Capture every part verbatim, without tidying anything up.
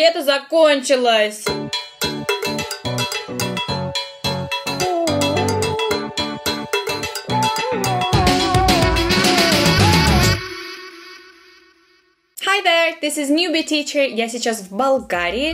лето закончилось! Hi there, this is Newbie Teacher. Я сейчас в Болгарии.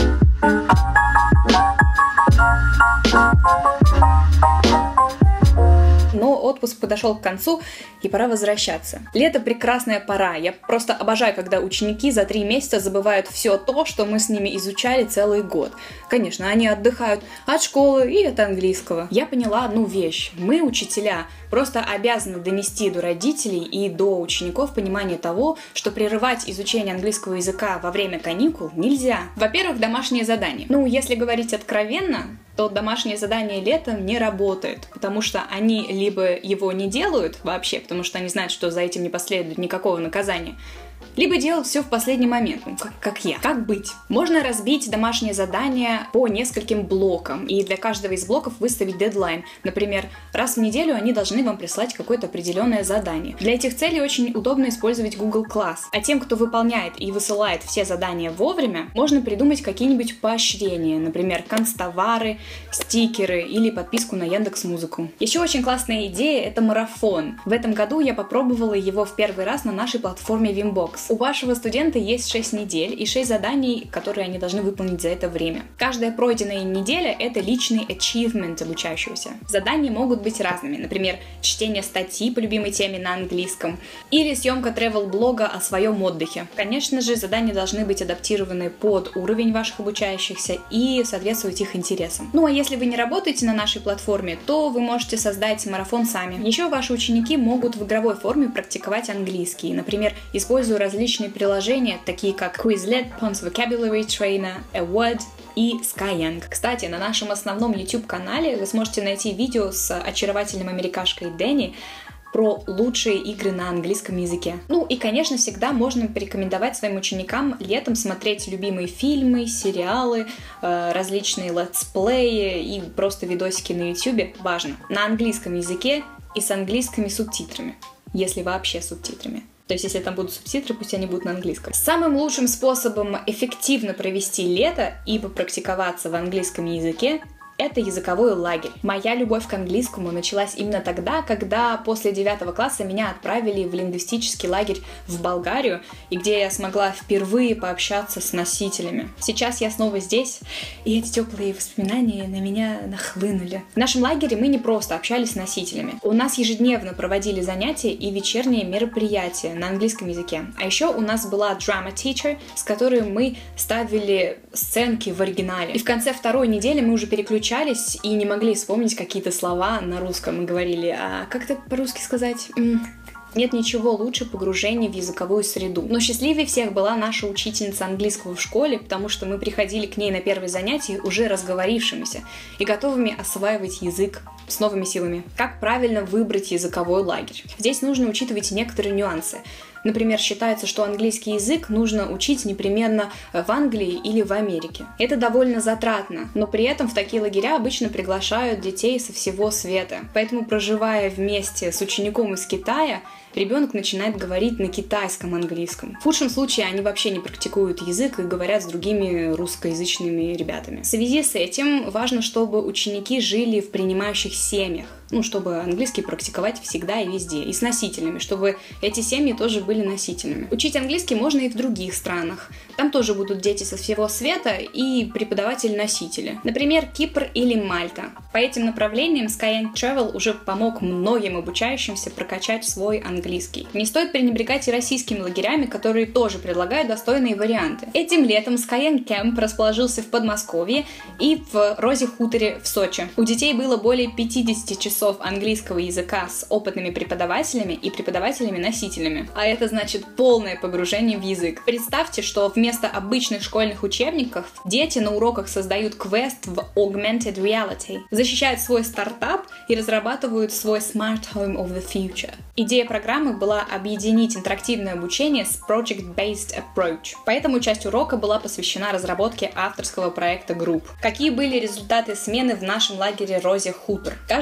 Но отпуск подошел к концу, и пора возвращаться. Лето — прекрасная пора. Я просто обожаю, когда ученики за три месяца забывают все то, что мы с ними изучали целый год. Конечно, они отдыхают от школы и от английского. Я поняла одну вещь. Мы, учителя, просто обязаны донести до родителей и до учеников понимание того, что прерывать изучение английского языка во время каникул нельзя. Во-первых, домашние задания. Ну, если говорить откровенно, то домашнее задание летом не работает, потому что они либо его не делают вообще, потому что они знают, что за этим не последует никакого наказания, либо делают все в последний момент, ну, как, как я. Как быть? Можно разбить домашнее задание по нескольким блокам, и для каждого из блоков выставить дедлайн. Например, раз в неделю они должны вам прислать какое-то определенное задание. Для этих целей очень удобно использовать Google Class. А тем, кто выполняет и высылает все задания вовремя, можно придумать какие-нибудь поощрения, например, канцтовары, стикеры или подписку на Яндекс.Музыку. Еще очень классная идея — это марафон. В этом году я попробовала его в первый раз на нашей платформе Vimbox. У вашего студента есть шесть недель и шесть заданий, которые они должны выполнить за это время. Каждая пройденная неделя — это личный achievement обучающегося. Задания могут быть разными, например, чтение статьи по любимой теме на английском или съемка travel-блога о своем отдыхе. Конечно же, задания должны быть адаптированы под уровень ваших обучающихся и соответствовать их интересам. Ну а если вы не работаете на нашей платформе, то вы можете создать марафон сами. Еще ваши ученики могут в игровой форме практиковать английский, например, используя различные приложения, такие как Quizlet, Pond's Vocabulary Trainer, A Word и Skyeng. Кстати, на нашем основном YouTube-канале вы сможете найти видео с очаровательным америкашкой Дэнни про лучшие игры на английском языке. Ну и, конечно, всегда можно порекомендовать своим ученикам летом смотреть любимые фильмы, сериалы, э, различные летсплеи и просто видосики на YouTube. Важно, на английском языке и с английскими субтитрами, если вообще субтитрами. То есть, если там будут субтитры, пусть они будут на английском. Самым лучшим способом эффективно провести лето и попрактиковаться в английском языке — это языковой лагерь. Моя любовь к английскому началась именно тогда, когда после девятого класса меня отправили в лингвистический лагерь в Болгарию, и где я смогла впервые пообщаться с носителями. Сейчас я снова здесь, и эти теплые воспоминания на меня нахлынули. В нашем лагере мы не просто общались с носителями. У нас ежедневно проводили занятия и вечерние мероприятия на английском языке. А еще у нас была drama teacher, с которой мы ставили сценки в оригинале. И в конце второй недели мы уже переключились и не могли вспомнить какие-то слова на русском. Мы говорили, а как это по-русски сказать? Нет ничего лучше погружения в языковую среду. Но счастливее всех была наша учительница английского в школе, потому что мы приходили к ней на первые занятия уже разговорившимися и готовыми осваивать язык с новыми силами. Как правильно выбрать языковой лагерь? Здесь нужно учитывать некоторые нюансы. Например, считается, что английский язык нужно учить непременно в Англии или в Америке. Это довольно затратно, но при этом в такие лагеря обычно приглашают детей со всего света. Поэтому, проживая вместе с учеником из Китая, ребенок начинает говорить на китайском английском. В худшем случае они вообще не практикуют язык и говорят с другими русскоязычными ребятами. В связи с этим важно, чтобы ученики жили в принимающих семьях. Ну, чтобы английский практиковать всегда и везде, и с носителями, чтобы эти семьи тоже были носителями. Учить английский можно и в других странах. Там тоже будут дети со всего света и преподаватели-носители. Например, Кипр или Мальта. По этим направлениям Skyeng Travel уже помог многим обучающимся прокачать свой английский. Не стоит пренебрегать и российскими лагерями, которые тоже предлагают достойные варианты. Этим летом Skyeng Camp расположился в Подмосковье и в Розе Хуторе в Сочи. У детей было более пятидесяти часов английского языка с опытными преподавателями и преподавателями-носителями. А это значит полное погружение в язык. Представьте, что вместо обычных школьных учебников дети на уроках создают квест в Augmented Reality, защищают свой стартап и разрабатывают свой Smart Home of the Future. Идея программы была объединить интерактивное обучение с Project-Based Approach. Поэтому часть урока была посвящена разработке авторского проекта групп. Какие были результаты смены в нашем лагере Розе Хутор? Каждая группа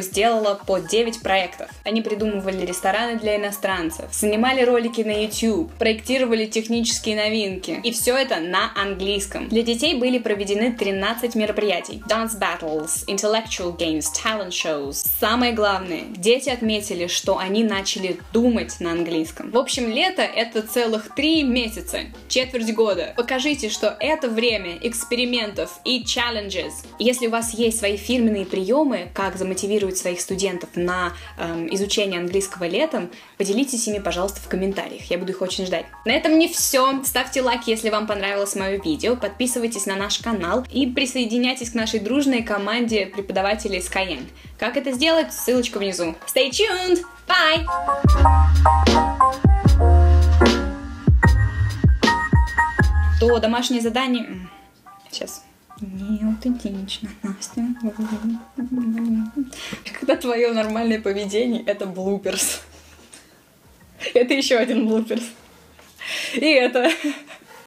сделала по девять проектов. Они придумывали рестораны для иностранцев, снимали ролики на YouTube, проектировали технические новинки. И все это на английском. Для детей были проведены тринадцать мероприятий. Dance battles, intellectual games, talent shows. Самое главное, дети отметили, что они начали думать на английском. В общем, лето — это целых три месяца, четверть года. Покажите, что это время экспериментов и challenges. Если у вас есть свои фирменные приемы, как замотивировать своих студентов на эм, изучение английского летом, поделитесь ими, пожалуйста, в комментариях. Я буду их очень ждать. На этом не все. Ставьте лайк, если вам понравилось мое видео, подписывайтесь на наш канал и присоединяйтесь к нашей дружной команде преподавателей Skyeng. Как это сделать? Ссылочка внизу. Stay tuned! Bye! То домашнее задание... Сейчас. Не аутентично, Настя. Когда твое нормальное поведение — это блуперс. Это еще один блуперс. И это...